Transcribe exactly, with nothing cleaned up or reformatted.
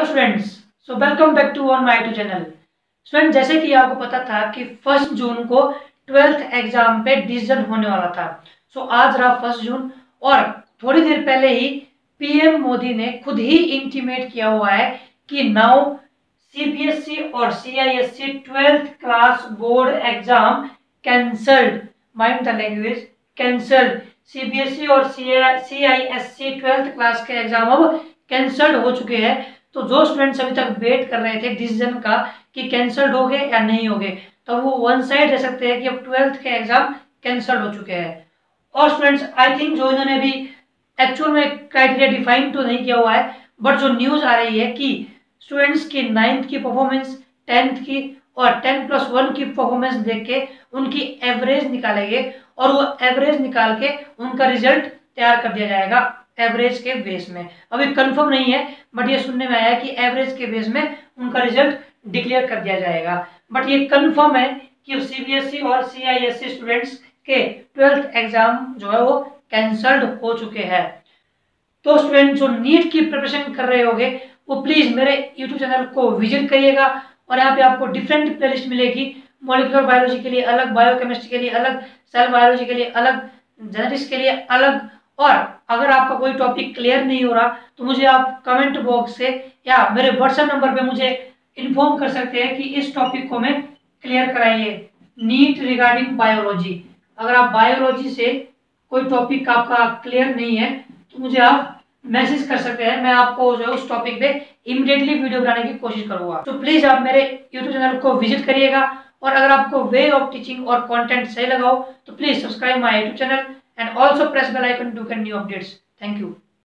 Hello students, so welcome back to on my YouTube channel. Student, जैसे कि आपको पता था कि फर्स्ट जून को ट्वेल्थ एग्जाम पे डिसीजन होने वाला था। सो so, आज रहा फर्स्ट जून और थोड़ी देर पहले ही पीएम मोदी ने खुद ही इंटीमेट किया हुआ है कि नाउ सीबीएसई और CISC twelfth class board exam cancelled. Mind the language, cancelled. CBSE और सीआईएससी ट्वेल्थ क्लास के एग्जाम अब कैंसल्ड हो चुके हैं। तो जो स्टूडेंट्स अभी तक वेट कर रहे थे डिसीजन का कि कैंसल्ड हो गए या नहीं हो गए, तो वो वन साइड रह सकते हैं कि अब ट्वेल्थ के एग्जाम कैंसल्ड हो चुके हैं। और स्टूडेंट्स, आई थिंक जो इन्होंने अभी एक्चुअल में क्राइटेरिया डिफाइन तो नहीं किया हुआ है, बट जो न्यूज आ रही है कि स्टूडेंट्स की नाइन्थ की परफॉर्मेंस, टेंथ की और टेन प्लस वन की परफॉर्मेंस देख के उनकी एवरेज निकालेंगे और वो एवरेज निकाल के उनका रिजल्ट तैयार कर दिया जाएगा एवरेज के बेस में। अभी कंफर्म नहीं है, बट ये सुनने में आया कि एवरेज के बेस में उनका रिजल्ट डिक्लेयर कर दिया जाएगा। बट ये कंफर्म है कि सीबीएसई और सीआईएससी स्टूडेंट्स के ट्वेल्थ एग्जाम जो है वो कैंसल्ड हो चुके हैं। तो स्टूडेंट जो नीट की प्रिपरेशन कर रहे होंगे वो प्लीज मेरे यूट्यूब चैनल को विजिट करिएगा और यहाँ पे आपको डिफरेंट प्लेलिस्ट मिलेगी। मॉलिक्यूलर बायोलॉजी के लिए अलग, बायोकेमिस्ट्री के लिए अलग, सेल बायोलॉजी के लिए अलग, जेनेटिक्स के लिए अलग। और अगर आपका कोई टॉपिक क्लियर नहीं हो रहा तो मुझे आप कमेंट बॉक्स से या मेरे व्हाट्सएप नंबर पे मुझे इन्फॉर्म कर सकते हैं कि इस टॉपिक को मैं क्लियर कराइए, नीट रिगार्डिंग बायोलॉजी। अगर आप बायोलॉजी से कोई टॉपिक आपका क्लियर नहीं है तो मुझे आप मैसेज कर सकते हैं, मैं आपको जो है उस टॉपिक पे इमीडिएटली वीडियो बनाने की कोशिश करूंगा। तो प्लीज आप मेरे यूट्यूब चैनल को विजिट करिएगा और अगर आपको वे ऑफ टीचिंग और कंटेंट सही लगा हो तो please subscribe my YouTube channel and also press bell icon to get new updates. Thank you.